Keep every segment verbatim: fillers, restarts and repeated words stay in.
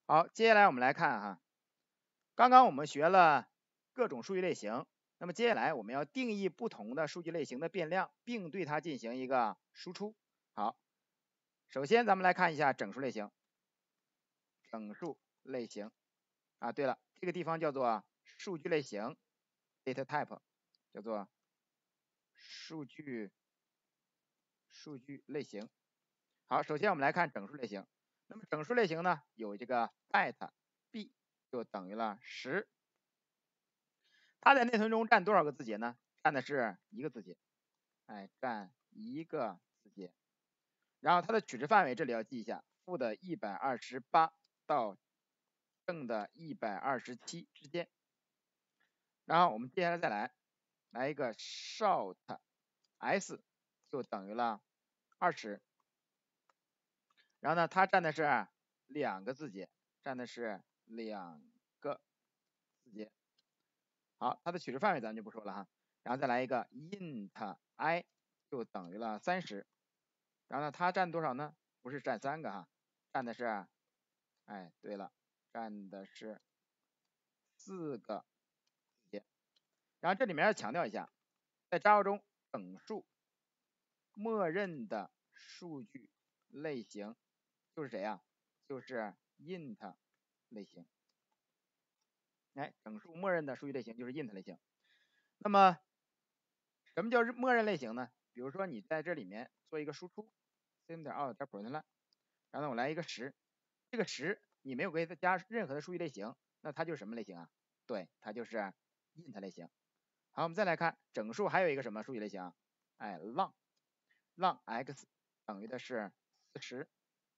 好，接下来我们来看哈，刚刚我们学了各种数据类型，那么接下来我们要定义不同的数据类型的变量，并对它进行一个输出。好，首先咱们来看一下整数类型，整数类型啊，对了，这个地方叫做数据类型 ，data type，叫做数据数据类型。好，首先我们来看整数类型。那么整数类型呢，有这个 byte b 就等于了十，它在内存中占多少个字节呢？占的是一个字节，哎，占一个字节。然后它的取值范围这里要记一下，负的一百二十八到正的一百二十七之间。然后我们接下来再来来一个 short s 就等于了二十。然后呢，它占的是两个字节，占的是两个字节。好，它的取值范围咱就不说了哈。然后再来一个 int i 就等于了三十。然后呢，它占多少呢？不是占三个哈，占的是，哎，对了，占的是四个字节。然后这里面要强调一下，在 Java 中整数默认的数据类型就是谁呀？就是 int 类型。哎，整数默认的数据类型就是 int 类型。那么什么叫默认类型呢？比如说你在这里面做一个输出 ，sim 点 out 点 println，然后我来一个十，这个十你没有给它加任何的数据类型，那它就是什么类型啊？对，它就是 int 类型。好，我们再来看整数还有一个什么数据类型啊？哎，long long x 等于的是四十。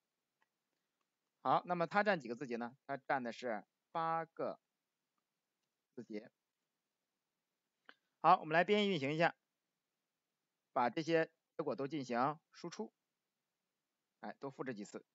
好，那么它占几个字节呢？它占的是八个字节。好，我们来编译运行一下，把这些结果都进行输出，哎，都复制几次。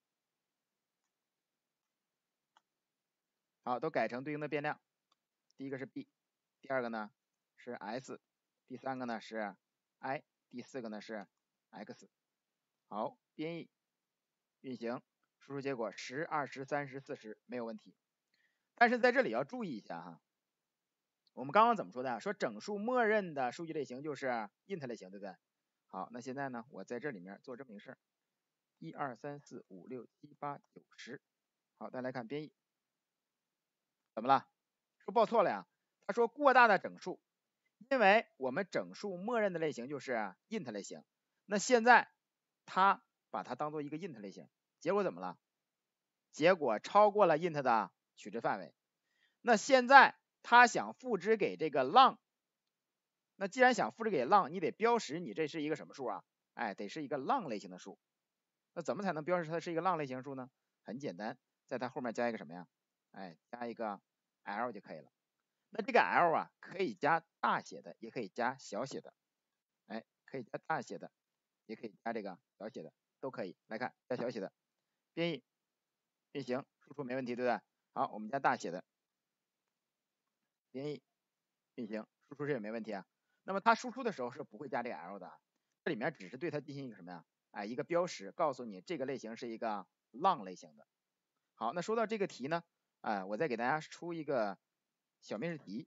好，都改成对应的变量。第一个是 b， 第二个呢是 s， 第三个呢是 i， 第四个呢是 x。好，编译运行，输出结果十、二十、三十、四十没有问题。但是在这里要注意一下哈，我们刚刚怎么说的呀？说整数默认的数据类型就是 int 类型，对不对？好，那现在呢，我在这里面做这么一个事儿，一二三四五六七八九十。好，大家来看编译，怎么了？是不是报错了呀？他说过大的整数，因为我们整数默认的类型就是 int 类型，那现在他把它当做一个 int 类型，结果怎么了？结果超过了 int 的取值范围。那现在他想赋值给这个 long， 那既然想赋值给 long， 你得标识你这是一个什么数啊？哎，得是一个 long 类型的数。那怎么才能标识它是一个 long 类型数呢？很简单，在它后面加一个什么呀？哎，加一个 l 就可以了。那这个 l 啊，可以加大写的，也可以加小写的。哎，可以加大写的，也可以加这个小写的，都可以。来看加小写的，编译运行，输出没问题，对不对？好，我们加大写的，编译运行，输出这也没问题啊。那么它输出的时候是不会加这个 l 的，这里面只是对它进行一个什么呀？哎，一个标识，告诉你这个类型是一个 long 类型的。好，那说到这个题呢，哎，我再给大家出一个小面试题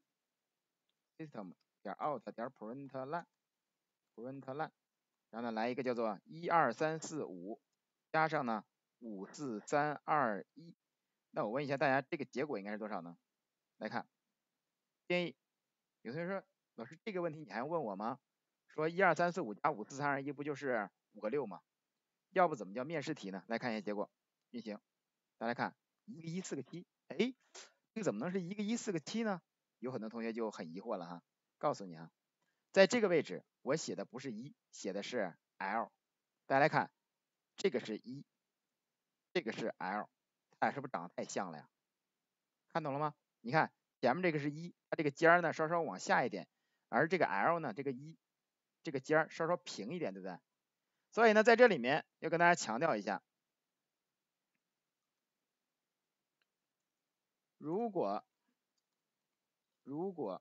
，system 点 out 点 println println，然后呢来一个叫做一二三四五加上呢五四三二一，那我问一下大家，这个结果应该是多少呢？来看编译，有同学说老师这个问题你还用问我吗？说一二三四五加五四三二一不就是五个六吗？要不怎么叫面试题呢？来看一下结果，运行，大家看一个一四个七，哎，这个怎么能是一个一四个七呢？有很多同学就很疑惑了哈，告诉你啊，在这个位置我写的不是一，写的是 l， 大家来看，这个是一，这个是 l， 它俩是不是长得太像了呀？看懂了吗？你看前面这个是一，它这个尖儿呢稍稍往下一点，而这个 l 呢，这个一，这个尖儿稍稍平一点，对不对？所以呢，在这里面要跟大家强调一下，如果如果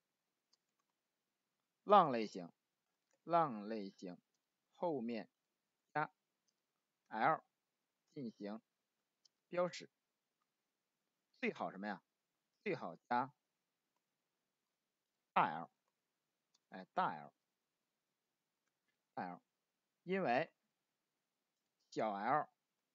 浪类型浪类型后面加 l 进行标识， 最好什么呀？最好加大 L， 哎，大 L， 大 L， 因为小 l，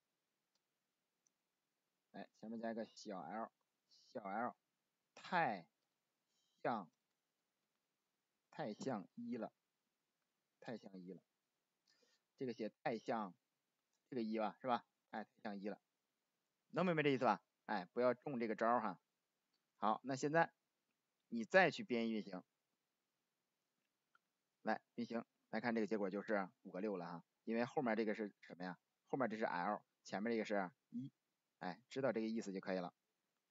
哎，前面加一个小 l， 小 l 太像太像一了，太像一了，这个写太像这个一吧，是吧？哎，太像一了，能明白这意思吧？哎，不要中这个招哈。好，那现在你再去编译运行，来运行来看这个结果就是五个六了哈，因为后面这个是什么呀？后面这是 L， 前面这个是一，哎，知道这个意思就可以了。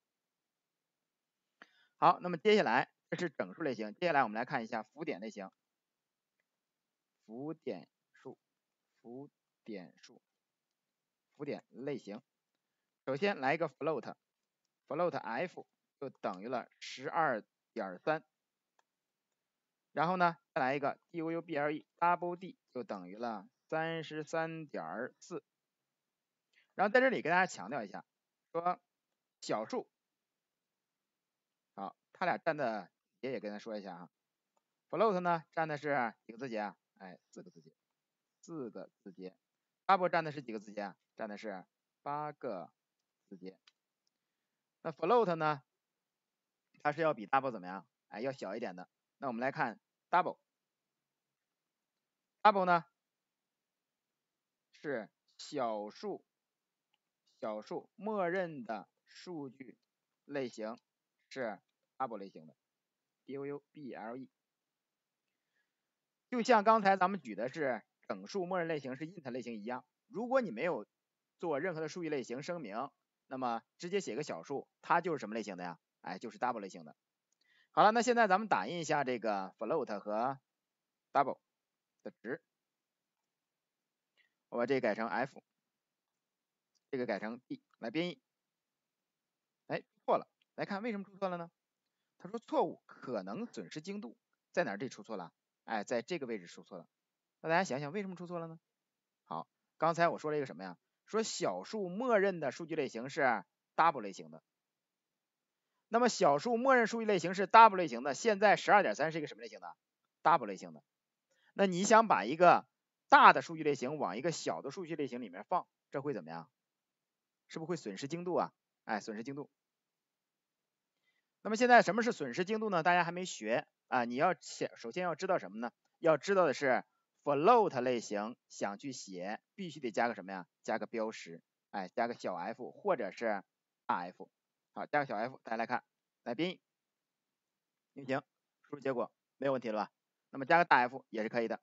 好，那么接下来这是整数类型，接下来我们来看一下浮点类型。浮点数，浮点数，浮点类型。首先来一个 float，float f 就等于了十二点三，然后呢再来一个 double d 就等于了三十三点四。然后在这里跟大家强调一下，说小数，好，它俩占的也也跟大家说一下啊。float 呢占的是几个字节啊？哎，四个字节，四个字节。double 占的是几个字节啊？占的是八个字节。那 float 呢，它是要比 double 怎么样？哎，要小一点的。那我们来看 double，double 呢是小数，小数默认的数据类型是 double 类型的 ，double。就像刚才咱们举的是整数默认类型是 int 类型一样，如果你没有做任何的数据类型声明，那么直接写个小数，它就是什么类型的呀？哎，就是 double 类型的。好了，那现在咱们打印一下这个 float 和 double 的值，我把这个改成 f， 这个改成 d 来编译。哎，错了，来看为什么出错了呢？他说错误可能损失精度，在哪儿这出错了？哎，在这个位置出错了。那大家想想为什么出错了呢？好，刚才我说了一个什么呀？说小数默认的数据类型是 double 类型的。那么小数默认数据类型是 double 类型的，现在 十二点三 是一个什么类型的 ？double 类型的。那你想把一个大的数据类型往一个小的数据类型里面放，这会怎么样？是不是会损失精度啊？哎，损失精度。那么现在什么是损失精度呢？大家还没学啊，你要先首先要知道什么呢？要知道的是 float 类型想去写，必须得加个什么呀？加个标识，哎，加个小 f 或者是大 F。好，加个小 f，大家来看，来编译，运行，输入结果，没有问题了吧？那么加个大 F 也是可以的，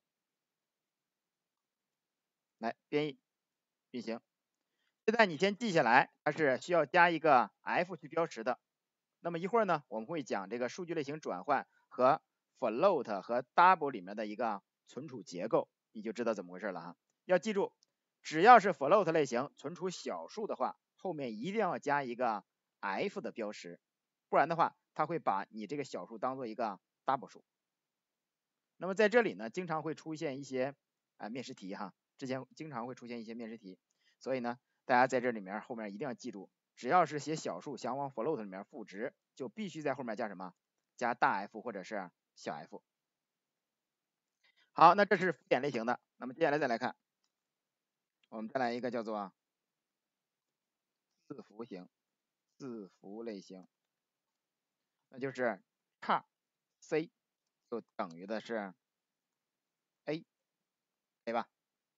来编译，运行。现在你先记下来，它是需要加一个 f 去标识的。那么一会儿呢，我们会讲这个数据类型转换和 float 和 double 里面的一个存储结构，你就知道怎么回事了哈。要记住，只要是 float 类型存储小数的话，后面一定要加一个 f 的标识，不然的话，它会把你这个小数当做一个 double 数。那么在这里呢，经常会出现一些啊、呃、面试题哈，之前经常会出现一些面试题，所以呢，大家在这里面后面一定要记住。只要是写小数想往 float 里面赋值，就必须在后面加什么？加大 F 或者是小 f。好，那这是浮点类型的。那么接下来再来看，我们再来一个叫做字符型，字符类型，那就是叉 C 就等于的是 A， 对吧？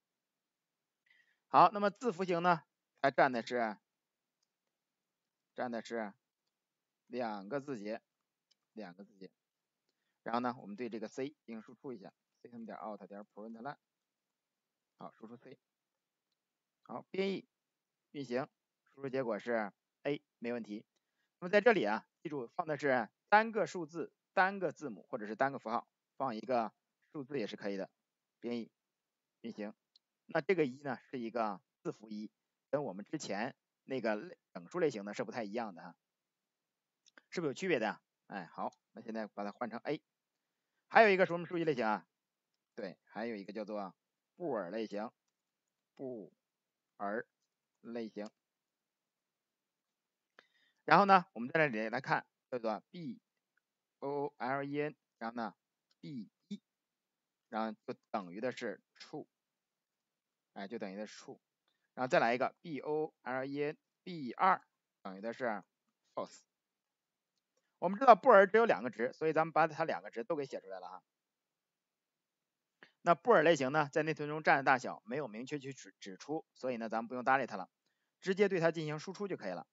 好，那么字符型呢，它占的是占的是两个字节，两个字节。然后呢，我们对这个 C 进行输出一下 ，system 点 out 点 println， 好，输出 C， 好，编译，运行，输出结果是 A， 没问题。那么在这里啊，记住放的是单个数字、单个字母或者是单个符号，放一个数字也是可以的。编译，运行。那这个一呢是一个字符一，跟我们之前那个整数类型的是不太一样的啊，是不是有区别的呀？哎，好，那现在把它换成 A。还有一个什么数据类型啊？对，还有一个叫做布尔类型，布尔类型。 然后呢，我们在这里来看，叫做 b o l e n， 然后呢 b 一，然后就等于的是 true， 哎，就等于的是 true。然后再来一个 b o l e n b 二等于的是 false。我们知道布尔只有两个值，所以咱们把它两个值都给写出来了哈。那布尔类型呢，在内存中占的大小没有明确去指指出，所以呢，咱们不用搭理它了，直接对它进行输出就可以了。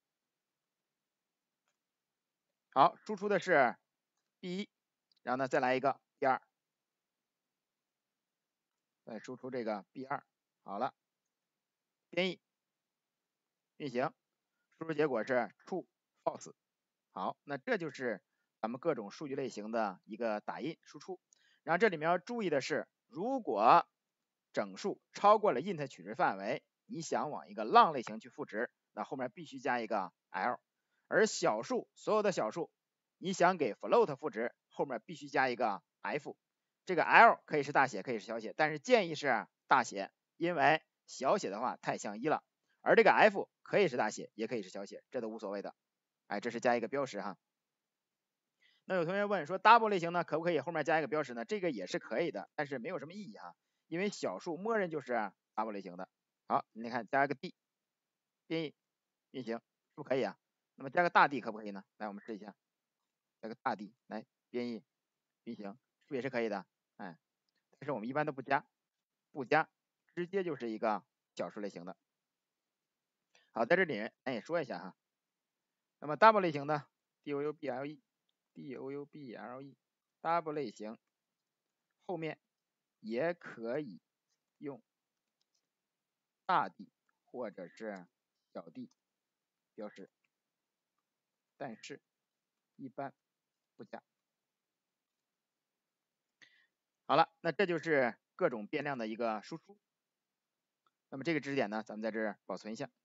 好，输出的是 b 一，然后呢再来一个 b 二，再输出这个 b 二，好了，编译运行，输出结果是 true false。好，那这就是咱们各种数据类型的一个打印输出。然后这里面要注意的是，如果整数超过了 int 取值范围，你想往一个浪类型去赋值，那后面必须加一个 l。而小数，所有的小数，你想给 float 赋值，后面必须加一个 f。这个 l 可以是大写，可以是小写，但是建议是大写，因为小写的话太像一了。而这个 f 可以是大写，也可以是小写，这都无所谓的。哎，这是加一个标识哈。那有同学问说 double 类型呢，可不可以后面加一个标识呢？这个也是可以的，但是没有什么意义哈，因为小数默认就是 double 类型的。好，你看加个 d， 编译运行，是不是可以啊？那么加个大 D 可不可以呢？来，我们试一下，加个大 D 来编译运行，是不是也是可以的？哎，但是我们一般都不加，不加，直接就是一个小数类型的。好，在这里咱也说一下哈。那么 double 类型的 double double double 类型后面也可以用大 D 或者是小 d 标识，但是一般不加。好了，那这就是各种变量的一个输出。那么这个知识点呢，咱们在这儿保存一下。